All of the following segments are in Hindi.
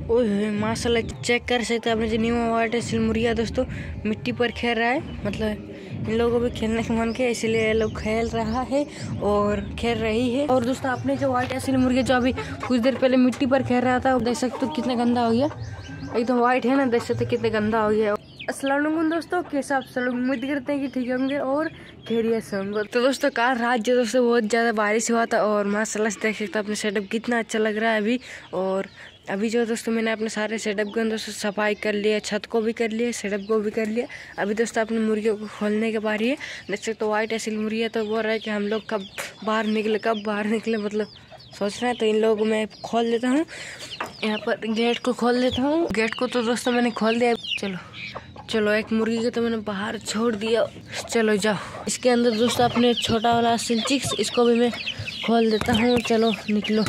ओए माशाल्लाह चेक कर सकते हैं आपने जो न्यू अवार्ड है सिलमुरिया दोस्तों मिट्टी पर खेल रहा है। मतलब इन लोगों को भी खेलने का मन किया इसलिए ये लोग खेल रहा है और खेल रही है। और दोस्तों आपने जो वाइट है सिलमुरिया जो अभी कुछ देर पहले मिट्टी पर खेल रहा था देख सकते हो कितना गंदा हो गया। एकदम वाइट है ना, देख सकते कितना गंदा हो गया। अस्सलाम वालेकुम दोस्तों, कैसे आप सब लोग उम्मीद करते हैं कि ठीक होंगे और खैरियत से होंगे। तो दोस्तों कल रात जो दोस्तों बहुत ज़्यादा बारिश हुआ था और माशाल्लाह से देख सकते हो अपने सेटअप कितना अच्छा लग रहा है अभी। और अभी जो दोस्तों मैंने अपने सारे सेटअप के अंदर दोस्तों सफाई कर लिया, छत को भी कर लिया, सेटअप को भी कर लिया। अभी दोस्तों अपने मुर्गियों को खोलने के बारी है। देख सकते हो वाइट एसिल मुर्गी है तो बोल रहा है कि हम लोग कब बाहर निकले मतलब सोच रहे हैं। तो इन लोगों को मैं खोल देता हूँ, यहाँ पर गेट को खोल देता हूँ। गेट को तो दोस्तों मैंने खोल दिया। चलो एक मुर्गी को तो मैंने बाहर छोड़ दिया। चलो जाओ इसके अंदर दोस्तों अपने छोटा वाला सिल चिक्स इसको भी मैं खोल देता हूँ। चलो निकलो,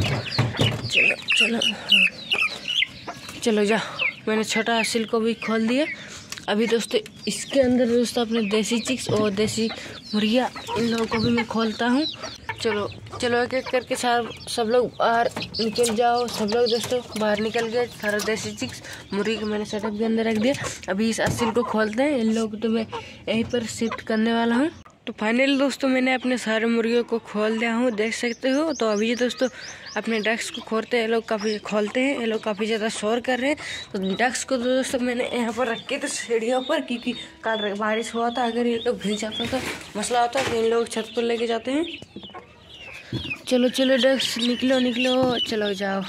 चलो जाओ। मैंने छोटा सिल को भी खोल दिया। अभी दोस्तों इसके अंदर दोस्तों अपने देसी चिक्स और देसी मुर्गियाँ इन लोगों को भी मैं खोलता हूँ। चलो एक एक करके सब लोग बाहर निकल जाओ। सब लोग दोस्तों बाहर निकल गए। सारा देसी चिक्स मुर्गी को मैंने सेटअप के अंदर रख दिया। अभी इस असिल को खोलते हैं। इन लोग तो मैं यहीं पर शिफ्ट करने वाला हूँ। तो फाइनली दोस्तों मैंने अपने सारे मुर्गियों को खोल दिया हूँ, देख सकते हो। तो अभी दोस्तों अपने डक्स को खोलते हैं। ये लोग काफ़ी ज़्यादा शोर कर रहे हैं। तो डक्स को दोस्तों मैंने यहाँ पर रखे थे सीढ़ियों पर, क्योंकि कल बारिश हुआ था। अगर ये लोग भीग जाता तो मसला होता तो इन लोग छत पर लेके जाते हैं। चलो डक्स निकलो, चलो जाओ।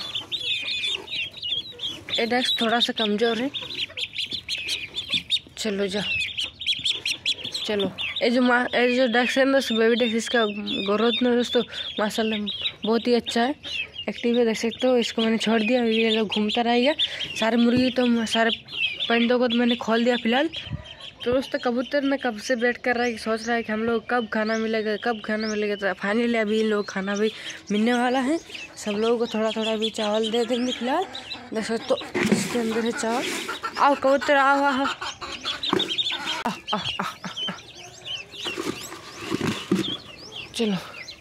ये डक्स थोड़ा सा कमज़ोर है। चलो जाओ। ये जो डक्स है दोस्तों बेबी डक्स, इसका ग्रोथ में दोस्तों माशाल्लाह बहुत ही अच्छा है, एक्टिव है, देख सकते हो। इसको मैंने छोड़ दिया, ये लोग घूमता रहेगा। सारे मुर्गी तो सारे परिंदों को तो मैंने खोल दिया फिलहाल। तो दोस्तों कबूतर में कब से वेट कर रहा है कि सोच रहा है कि हम लोग कब खाना मिलेगा। तो फाइनली अभी इन लोग खाना भी मिलने वाला है। सब लोगों को थोड़ा थोड़ा भी चावल दे देंगे फिलहाल। देख सकते हो इसके अंदर है चावल। आओ कबूतर आओ। चलो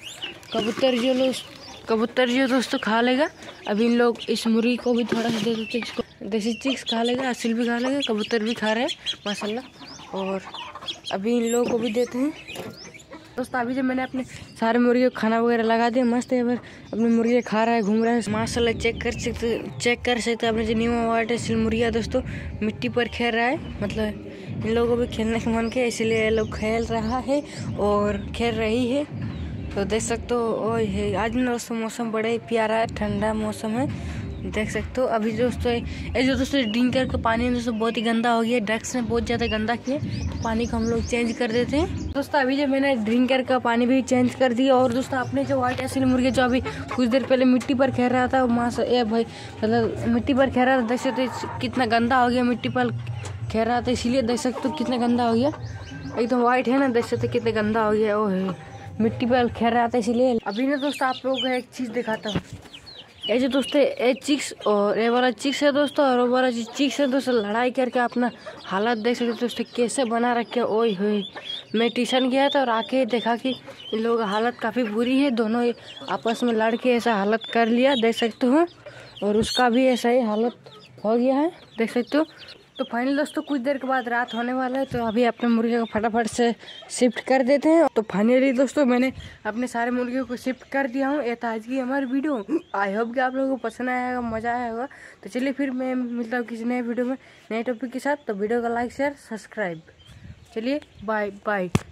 कबूतर जो दोस्तों खा लेगा। अभी इन लोग इस मुर्गी को भी थोड़ा सा दे देते, इसको देसी चिक्स खा लेगा, असिल भी खा लेगा, कबूतर भी खा रहे हैं माशाल्लाह। और अभी इन लोगों को भी देते हैं दोस्तों। अभी जब मैंने अपने सारे मुर्गियों को खाना वगैरह लगा दिया मस्त है। अपने मुर्गी खा रहा है, घूम रहा है माशाल्लाह। चेक कर सकते अपने जो न्यू अवार्ड है सिलमुरिया दोस्तों मिट्टी पर खेल रहा है। मतलब इन लोगों को भी खेलने का मन किया इसलिए ये लोग खेल रहा है और खेल रही है। तो देख सकते हो ओए है आज ना दोस्तों मौसम बड़ा ही प्यारा है, ठंडा मौसम है, देख सकते हो। अभी दोस्तों ये जो दोस्तों ड्रिंकर का पानी है दोस्तों बहुत ही गंदा हो गया। डक्स ने बहुत ज़्यादा गंदा किया, तो पानी को हम लोग चेंज कर देते हैं दोस्तों। अभी जब मैंने ड्रिंकर का पानी भी चेंज कर दिया। और दोस्तों अपने जो वाइट एसिल मुर्गी जो अभी कुछ देर पहले मिट्टी पर खेल रहा था भाई मतलब मिट्टी पर खेल रहा था, देख सकते कितना गंदा हो गया। मिट्टी पर खेल रहा था इसीलिए देख सकते हो कितना गंदा हो गया। एकदम वाइट है ना, देख सकते कितना गंदा हो गया। ओह मिट्टी पर खेल रहा था इसीलिए। अभी ना दोस्तों आप लोगों को एक चीज़ दिखाता हूँ। ये जो दोस्तों ये चिक्स और ये वाला चिक्स है दोस्तों और वो वाला चिक्स है दोस्तों लड़ाई करके अपना हालत देख सकते दोस्तों कैसे बना रखे। ओए होए मैं ट्यूशन गया था और आके देखा कि इन लोगों का हालत काफ़ी बुरी है। दोनों आपस में लड़ के ऐसा हालत कर लिया, देख सकते हो। और उसका भी ऐसा ही हालत हो गया है, देख सकते हो। तो फाइनल दोस्तों कुछ देर के बाद रात होने वाला है। तो अभी अपने मुर्गियों को फटाफट से शिफ्ट कर देते हैं। तो फाइनली दोस्तों मैंने अपने सारे मुर्गियों को शिफ्ट कर दिया हूँ। ये था आज की हमारी वीडियो। आई होप कि आप लोगों को पसंद आया होगा, मज़ा आया होगा। तो चलिए फिर मैं मिलता हूँ किसी नए वीडियो में नए टॉपिक के साथ। तो वीडियो का लाइक शेयर सब्सक्राइब। चलिए बाय बाय।